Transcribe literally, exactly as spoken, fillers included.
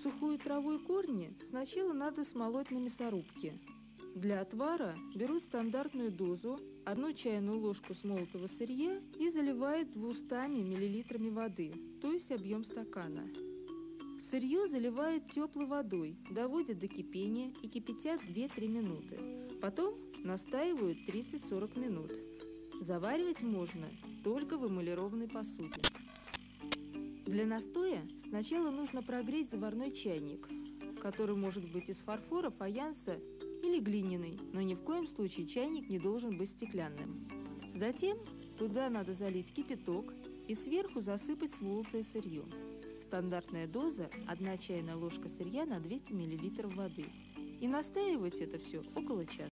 сухую траву и корни сначала надо смолоть на мясорубке. Для отвара берут стандартную дозу, одну чайную ложку смолотого сырья и заливают двумястами миллилитрами воды, то есть объем стакана. Сырье заливают теплой водой, доводят до кипения и кипятят две-три минуты. Потом настаивают тридцать-сорок минут. Заваривать можно только в эмалированной посуде. Для настоя сначала нужно прогреть заварной чайник, который может быть из фарфора, фаянса или глиняный, но ни в коем случае чайник не должен быть стеклянным. Затем туда надо залить кипяток и сверху засыпать смолотое сырье. Стандартная доза – одна чайная ложка сырья на двести миллилитров воды. И настаивать это все около часа.